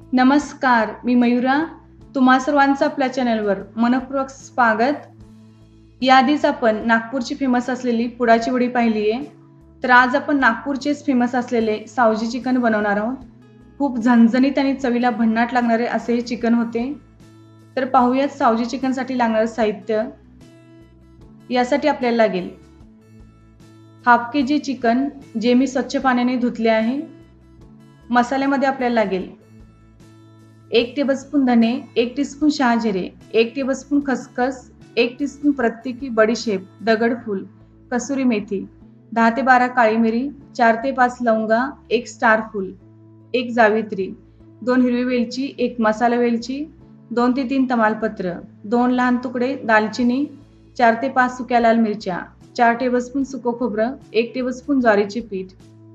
नमस्कार, मी मयुरा. तुम्हा सर्वांचं आपल्या चॅनलवर मनःपूर्वक स्वागत. याआधीच आपण नागपूरची फेमस असलेली पुडाची वडी पाहिली आहे. तर आज आपण नागपूरचेच फेमस असलेले सावजी चिकन बनवणार आहोत. खूप झणझणीत आणि चवीला भन्नाट लागणारे असे हे चिकन होते. तर पाहूयात सावजी चिकनसाठी लागणारे साहित्य. यासाठी आपल्याला लागेल हाफ केजी चिकन, जे मी स्वच्छ पाण्याने धुतले आहे. मसाल्यामध्ये आपल्याला लागेल 1 टेबलस्पून धने, 1 टीस्पून शहाजिरे, 1 टेबलस्पून खसखस, 1 टीस्पून प्रत्येकी बडीशेप, दगडफूल, कसुरी मेथी, 10 ते 12 काळी मिरी, 4 ते 5 लवंगा, 1 स्टार फूल, 1 जावित्री, 2 हिरवी वेलची, 1 मसाला वेलची, 2 ते 3 तमालपत्र, 2 लहान तुकडे दालचिनी, 4 ते 5 सुक्या लाल मिरच्या, 4 टेबलस्पून सुकं खोबरं, 1 टेबलस्पून ज्वारीचे पीठ,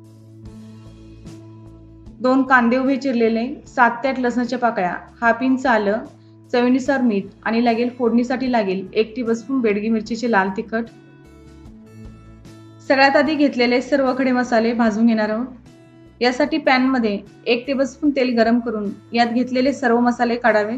2 कांदे उभे चिरलेले, 7 ते 8 लसणाच्या पाकळ्या, हाफ इंच आलं, चवीनुसार मीठ आणि लागेल फोडणीसाठी लागेल 1 टेबलस्पून बेडगी मिरचीचे लाल तिखट. सगळ्यात आधी घेतलेले सर्व खडे मसाले भाजून घेणार आहोत. यासाठी पॅन मध्ये 1 टेबलस्पून तेल गरम करून यात घेतलेले सर्व मसाले काढावेत.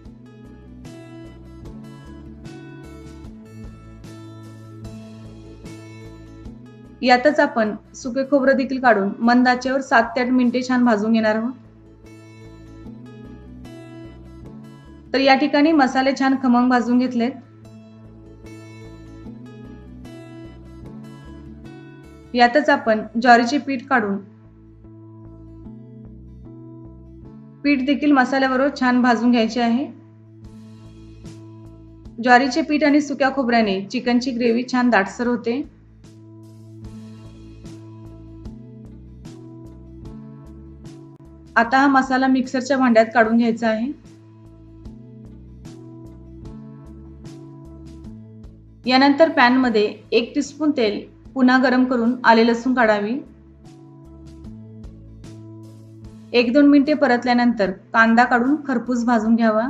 यातच आपण सुके खोबरं देखील काढून मंद आचेवर 7 ते 8 मिनिटे छान भाजून घेणार आहोत. तर या ठिकाणी मसाले छान खमंग भाजून घेतलेत. यातच आपण ज्वारीचे पीठ काढून पीठ देखील मसाल्याबरोबर छान भाजून घ्यायचे आहे. ज्वारीचे पीठ आणि सुक्या खोबऱ्याने चिकनची ग्रेव्ही छान दाटसर होते. आता हा मसाला मिक्सरच्या भांड्यात काढून घ्यायचा आहे. यानंतर पॅन मध्ये 1 टीस्पून तेल पुन्हा गरम करून आले लसूण काढावी. 1-2 मिनिटे परतल्यानंतर कांदा काढून खरपूस भाजून घ्यावा.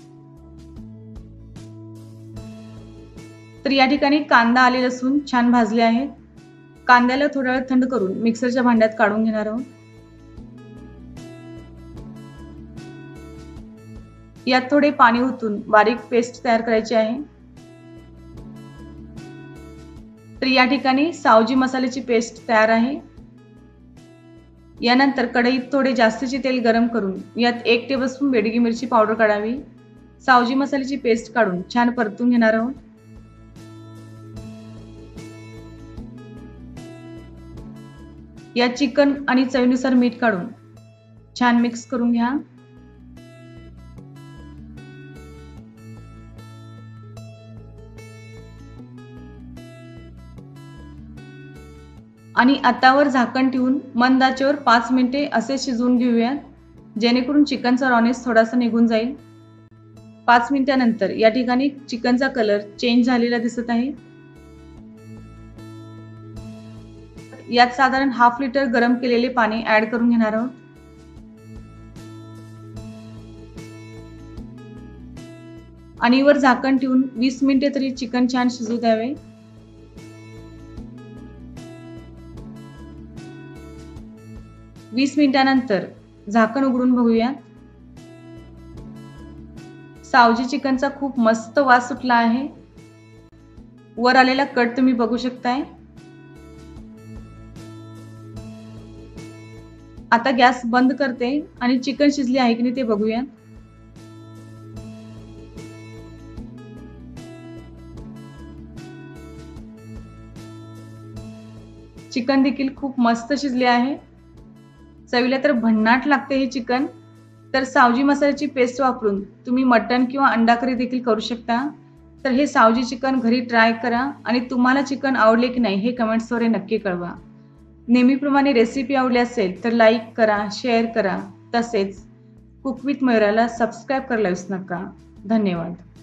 तर या ठिकाणी कांदा आले लसूण छान भाजले आहेत. कांद्याला थोडा वेळ थंड करून मिक्सरच्या भांड्यात काढून घेणार आहोत. यात थोडे पाणी ओतून बारीक पेस्ट तयार करायची आहे. तर या ठिकाणी सावजी मसाल्याची पेस्ट तयार आहे. यानंतर कढईत थोडे जास्तीचे तेल गरम करून यात 1 टेबलस्पून बेडगी मिरची पावडर काढावी. सावजी मसाल्याची पेस्ट काढून छान परतून घेणार आहोत. या चिकन आणि चवीनुसार मीठ काढून छान मिक्स करून घ्या. आणि आतावर झाकण ठेवून मंद आचेवर 5 मिनिटे असे शिजवून घेऊयात, जेणेकरून चिकनचा रॉनेस थोडासा निघून जाईल. 5 मिनिटांनंतर या ठिकाणी चिकनचा कलर चेंज झालेला दिसत आहे. यात साधारण हाफ लिटर गरम केलेले पाणी ऍड करून घेणार आहोत. आणि वर झाकण ठेवून 20 मिनिटे तरी चिकन छान शिजू द्यावे. वीस मिनिटांनंतर झाकण उघडून बघूया. सावजी चिकनचा खूप मस्त वास सुटला आहे. वर आलेला कट तुम्ही बघू शकताय. आता गॅस बंद करते आणि चिकन शिजले आहे की नाही ते बघूया. चिकन देखील खूप मस्त शिजले आहे. चवीला तर भन्नाट लागते हे चिकन. तर सावजी मसाल्याची पेस्ट वापरून तुम्ही मटण किंवा अंडा करी देखील करू शकता. तर हे सावजी चिकन घरी ट्राय करा आणि तुम्हाला चिकन आवडले की नाही हे कमेंट्सद्वारे नक्की कळवा. नेहमीप्रमाणे रेसिपी आवडली असेल तर लाईक करा, शेअर करा. तसेच कुक विथ मयुराला सबस्क्राईब करायला विसरू नका. धन्यवाद.